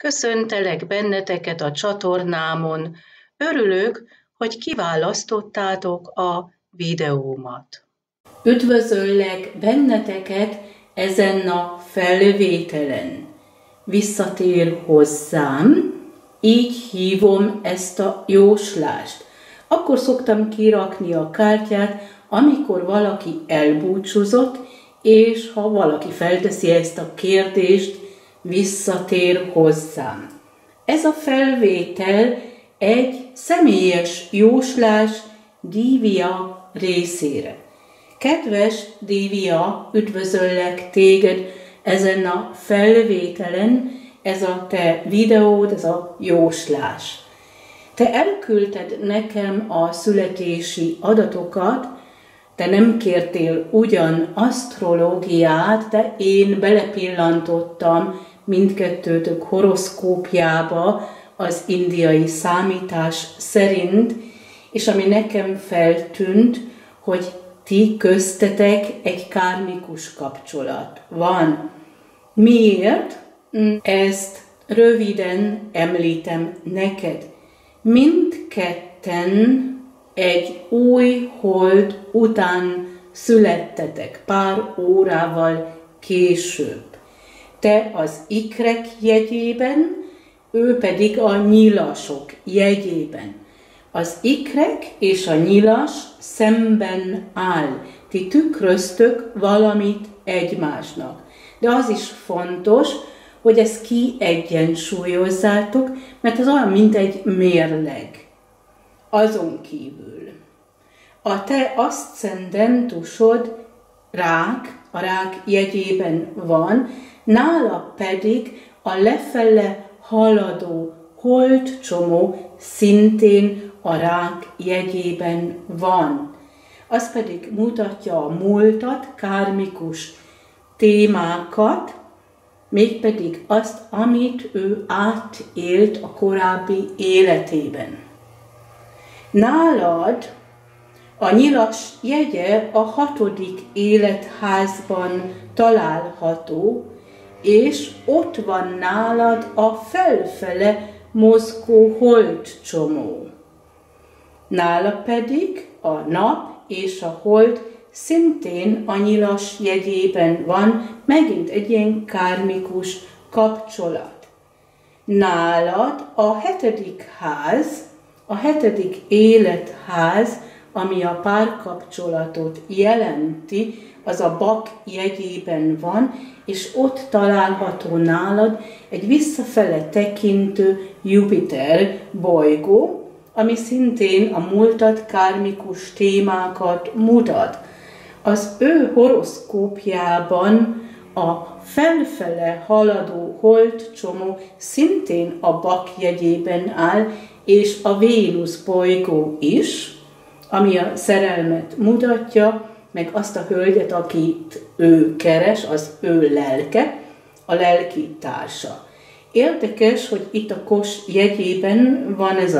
Köszöntelek benneteket a csatornámon. Örülök, hogy kiválasztottátok a videómat. Üdvözöllek benneteket ezen a felvételen. Visszatér hozzám, így hívom ezt a jóslást. Akkor szoktam kirakni a kártyát, amikor valaki elbúcsúzott, és ha valaki felteszi ezt a kérdést, visszatér hozzám. Ez a felvétel egy személyes jóslás Dívia részére. Kedves Dívia, üdvözöllek téged ezen a felvételen, ez a te videód, ez a jóslás. Te elküldted nekem a születési adatokat, te nem kértél ugyan asztrológiát, de én belepillantottam mindkettőtök horoszkópjába az indiai számítás szerint, és ami nekem feltűnt, hogy ti köztetek egy kármikus kapcsolat van. Miért? Ezt röviden említem neked. Mindketten egy új hold után születtetek, pár órával később. Te az ikrek jegyében, ő pedig a nyilasok jegyében. Az ikrek és a nyilas szemben áll. Ti tükröztök valamit egymásnak. De az is fontos, hogy ezt kiegyensúlyozzátok, mert ez olyan, mint egy mérleg. Azon kívül a te aszcendentusod rák, a rák jegyében van, nála pedig a lefele haladó holdcsomó szintén a rák jegyében van. Az pedig mutatja a múltat, kármikus témákat, mégpedig azt, amit ő átélt a korábbi életében. Nálad a nyilas jegye a 6. életházban található, és ott van nálad a felfele mozgó holdcsomó. Nála pedig a nap és a hold szintén a nyilas jegyében van, megint egy ilyen kármikus kapcsolat. Nálad a 7. ház, a 7. életház, ami a párkapcsolatot jelenti, az a bak jegyében van, és ott található nálad egy visszafele tekintő Jupiter bolygó, ami szintén a múltat, kármikus témákat mutat. Az ő horoszkópjában a felfele haladó holdcsomó szintén a bak jegyében áll, és a Vénusz bolygó is, ami a szerelmet mutatja, meg azt a hölgyet, akit ő keres, az ő lelke, a lelki társa. Érdekes, hogy itt a Kos jegyében van ez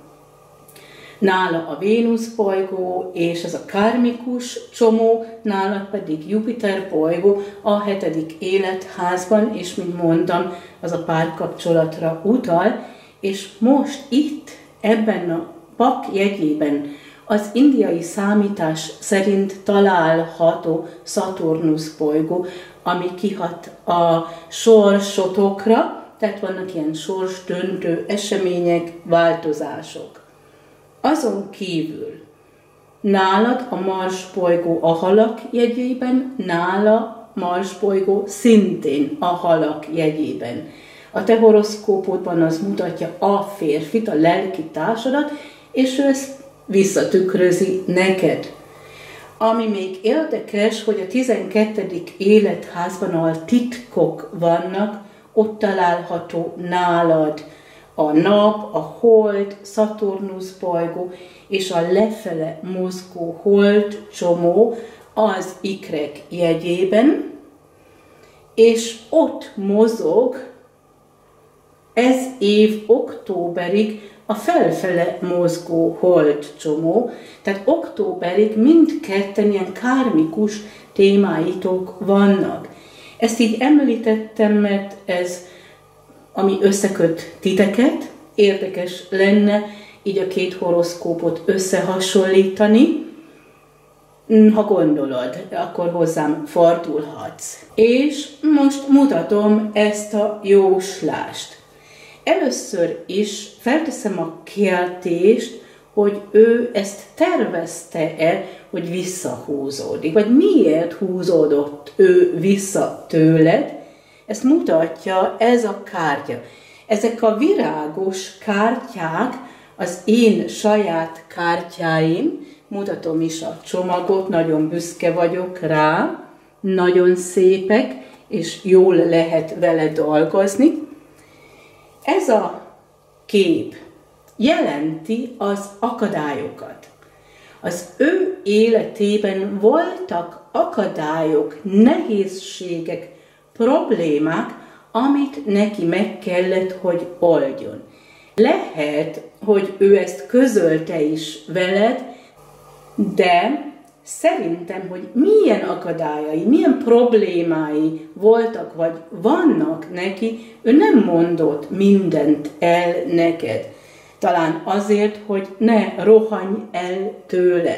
nála a Vénusz bolygó, és ez a kármikus csomó, nála pedig Jupiter bolygó a 7. életházban, és mint mondtam, az a párkapcsolatra utal, és most itt, ebben a bak jegyében az indiai számítás szerint található Szaturnusz bolygó, ami kihat a sorsotokra, tehát vannak ilyen sorsdöntő események, változások. Azon kívül nálad a Mars bolygó a halak jegyében, nála Mars bolygó szintén a halak jegyében. A te horoszkópodban az mutatja a férfit, a lelki társadat, és ő ezt visszatükrözi neked. Ami még érdekes, hogy a 12. életházban, ahol titkok vannak, ott található nálad a nap, a hold, Szaturnusz bolygó és a lefele mozgó holdcsomó az ikrek jegyében, és ott mozog ez év októberig a felfele mozgó holdcsomó, tehát októberig mindketten ilyen kármikus témáitok vannak. Ezt így említettem, mert ez ami összeköt titeket. Érdekes lenne így a két horoszkópot összehasonlítani. Ha gondolod, akkor hozzám fordulhatsz. És most mutatom ezt a jóslást. Először is felteszem a kérdést, hogy ő ezt tervezte-e, hogy visszahúzódik, vagy miért húzódott ő vissza tőled. Ezt mutatja ez a kártya. Ezek a virágos kártyák az én saját kártyáim, mutatom is a csomagot, nagyon büszke vagyok rá, nagyon szépek, és jól lehet vele dolgozni. Ez a kép jelenti az akadályokat. Az ő életében voltak akadályok, nehézségek, problémák, amit neki meg kellett, hogy oldjon. Lehet, hogy ő ezt közölte is veled, de szerintem, hogy milyen akadályai, milyen problémái voltak, vagy vannak neki, ő nem mondott mindent el neked. Talán azért, hogy ne rohanj el tőle.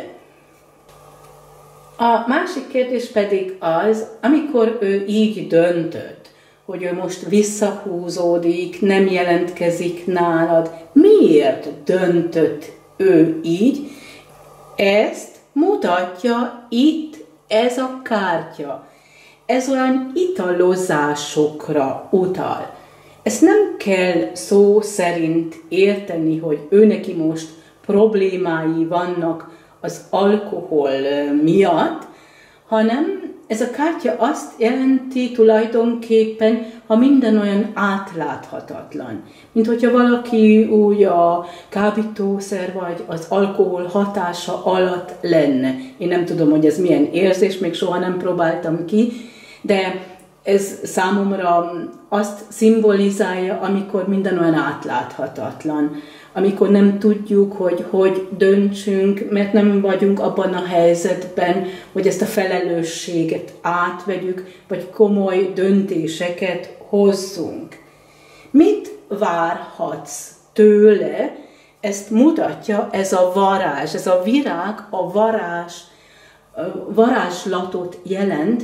A másik kérdés pedig az, amikor ő így döntött, hogy ő most visszahúzódik, nem jelentkezik nálad. Miért döntött ő így? Ezt mutatja itt ez a kártya. Ez olyan italozásokra utal. Ezt nem kell szó szerint érteni, hogy ő neki most problémái vannak az alkohol miatt, hanem ez a kártya azt jelenti tulajdonképpen, ha minden olyan átláthatatlan. Mint hogyha valaki úgy a kábítószer vagy az alkohol hatása alatt lenne. Én nem tudom, hogy ez milyen érzés, még soha nem próbáltam ki, de ez számomra azt szimbolizálja, amikor minden olyan átláthatatlan. Amikor nem tudjuk, hogy döntsünk, mert nem vagyunk abban a helyzetben, hogy ezt a felelősséget átvegyük, vagy komoly döntéseket hozzunk. Mit várhatsz tőle? Ezt mutatja ez a varázs, ez a virág, a varázslatot jelent,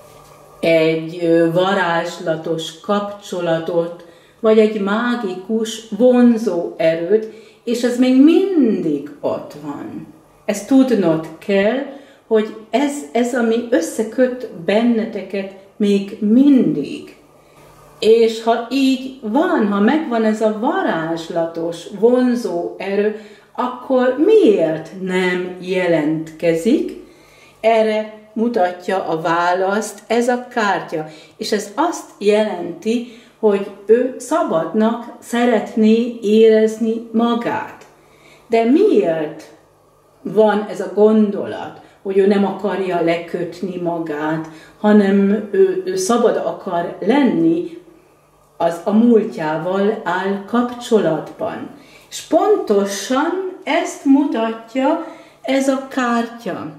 egy varázslatos kapcsolatot, vagy egy mágikus vonzó erőt, és ez még mindig ott van. Ezt tudnod kell, hogy ez ami összeköt benneteket még mindig. És ha így van, ha megvan ez a varázslatos vonzó erő, akkor miért nem jelentkezik? Erre mutatja a választ ez a kártya, és ez azt jelenti, hogy ő szabadnak szeretné érezni magát. De miért van ez a gondolat, hogy ő nem akarja lekötni magát, hanem ő szabad akar lenni, az a múltjával áll kapcsolatban. És pontosan ezt mutatja ez a kártya.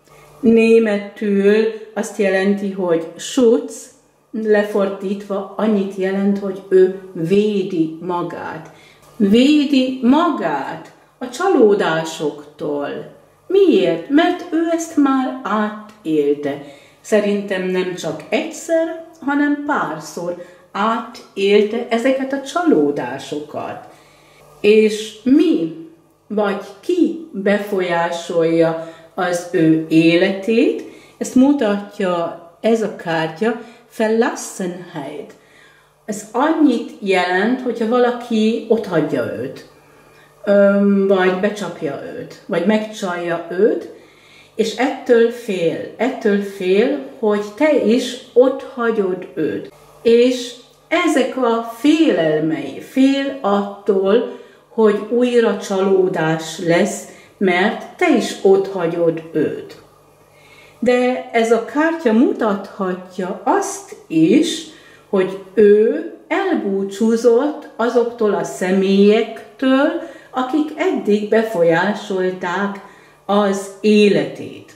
Németül azt jelenti, hogy Schutz, lefordítva annyit jelent, hogy ő védi magát. Védi magát a csalódásoktól. Miért? Mert ő ezt már átélte. Szerintem nem csak egyszer, hanem párszor átélte ezeket a csalódásokat. És mi, vagy ki befolyásolja az ő életét, ezt mutatja ez a kártya, Verlassenheit. Ez annyit jelent, hogyha valaki otthagyja őt, vagy becsapja őt, vagy megcsalja őt, és ettől fél, hogy te is otthagyod őt. És ezek a félelmei, fél attól, hogy újra csalódás lesz, mert te is otthagyod őt. De ez a kártya mutathatja azt is, hogy ő elbúcsúzott azoktól a személyektől, akik eddig befolyásolták az életét.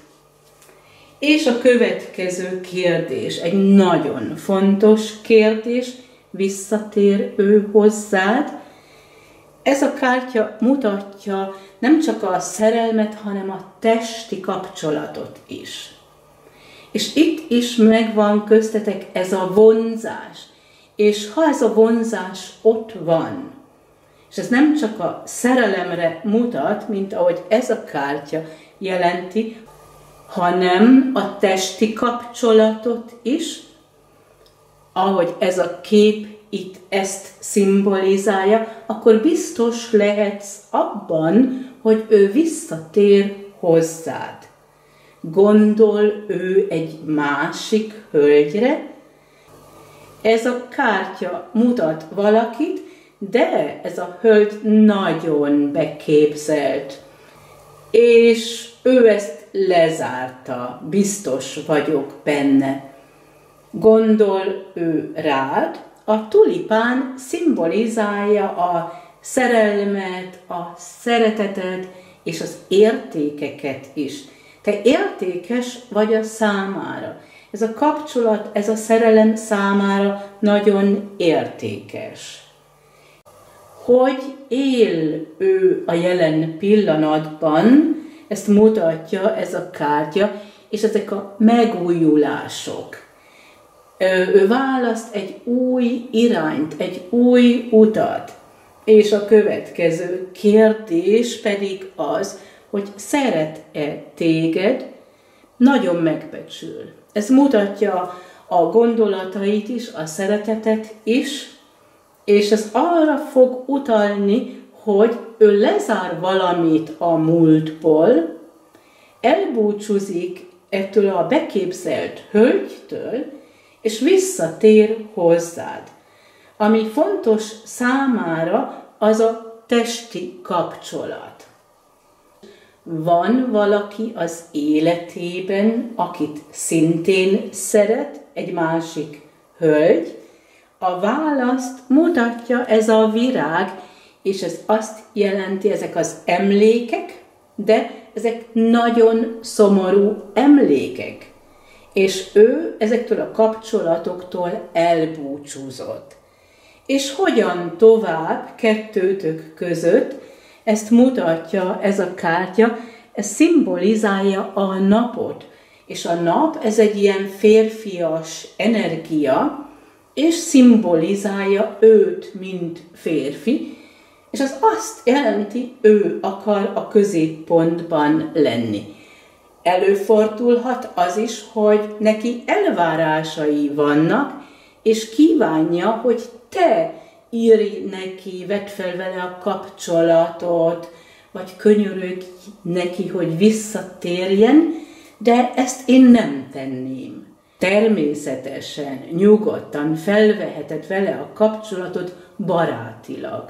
És a következő kérdés, egy nagyon fontos kérdés, visszatér ő hozzád. Ez a kártya mutatja nem csak a szerelmet, hanem a testi kapcsolatot is. És itt is megvan köztetek ez a vonzás. És ha ez a vonzás ott van, és ez nem csak a szerelemre mutat, mint ahogy ez a kártya jelenti, hanem a testi kapcsolatot is, ahogy ez a kép itt ezt szimbolizálja, akkor biztos lehetsz abban, hogy ő visszatér hozzád. Gondol ő egy másik hölgyre? Ez a kártya mutat valakit, de ez a hölgy nagyon beképzelt, és ő ezt lezárta, biztos vagyok benne. Gondol ő rád, a tulipán szimbolizálja a szerelmet, a szeretetet és az értékeket is. Te értékes vagy a számára. Ez a kapcsolat, ez a szerelem számára nagyon értékes. Hogy él ő a jelen pillanatban, ezt mutatja ez a kártya, és ezek a megújulások. Ő választ egy új irányt, egy új utat, és a következő kérdés pedig az, hogy szeret-e téged, nagyon megbecsül. Ez mutatja a gondolatait is, a szeretetet is, és ez arra fog utalni, hogy ő lezár valamit a múltból, elbúcsúzik ettől a beképzelt hölgytől, és visszatér hozzád. Ami fontos számára, az a testi kapcsolat. Van valaki az életében, akit szintén szeret egy másik hölgy? A választ mutatja ez a virág, és ez azt jelenti, ezek az emlékek, de ezek nagyon szomorú emlékek. És ő ezektől a kapcsolatoktól elbúcsúzott. És hogyan tovább kettőtök között, ezt mutatja ez a kártya, ez szimbolizálja a napot. És a nap, ez egy ilyen férfias energia, és szimbolizálja őt, mint férfi, és az azt jelenti, ő akar a középpontban lenni. Előfordulhat az is, hogy neki elvárásai vannak, és kívánja, hogy te írj neki, vedd fel vele a kapcsolatot, vagy könyörögj neki, hogy visszatérjen, de ezt én nem tenném. Természetesen, nyugodtan felveheted vele a kapcsolatot barátilag.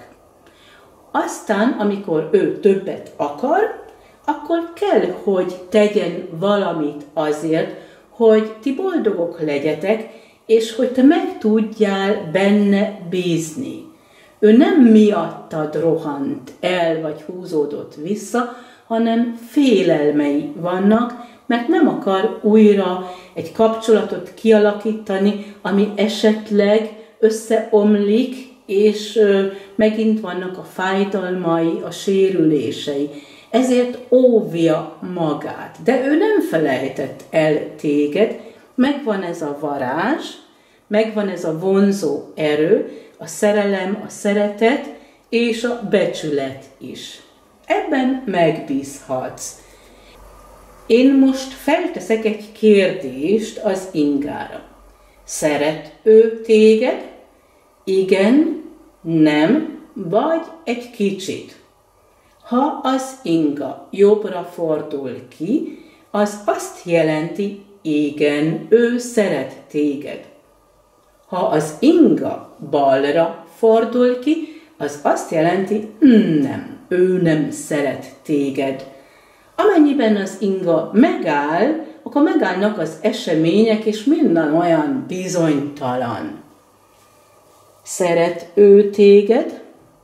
Aztán, amikor ő többet akar, akkor kell, hogy tegyen valamit azért, hogy ti boldogok legyetek, és hogy te meg tudjál benne bízni. Ő nem miattad rohant el, vagy húzódott vissza, hanem félelmei vannak, mert nem akar újra egy kapcsolatot kialakítani, ami esetleg összeomlik, és megint vannak a fájdalmai, a sérülései. Ezért óvja magát. De ő nem felejtett el téged, megvan ez a varázs, megvan ez a vonzó erő, a szerelem, a szeretet és a becsület is. Ebben megbízhatsz. Én most felteszek egy kérdést az Ingára. Szeret ő téged? Igen, nem, vagy egy kicsit. Ha az Inga jobbra fordul ki, az azt jelenti, igen, ő szeret téged. Ha az Inga balra fordul ki, az azt jelenti, nem, ő nem szeret téged. Amennyiben az Inga megáll, akkor megállnak az események, és minden olyan bizonytalan. Szeret ő téged?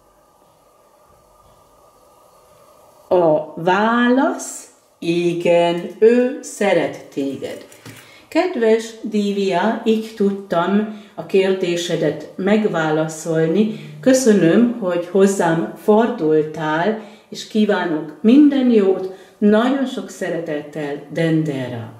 A válasz, igen, ő szeret téged. Kedves Dívia, így tudtam a a kérdésedet megválaszolni. Köszönöm, hogy hozzám fordultál, és kívánok minden jót, nagyon sok szeretettel, Dendera.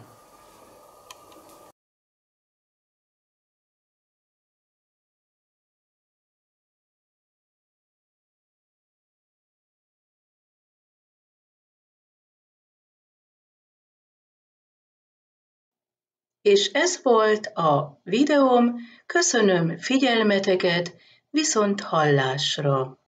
És ez volt a videóm, köszönöm figyelmeteket, viszont hallásra!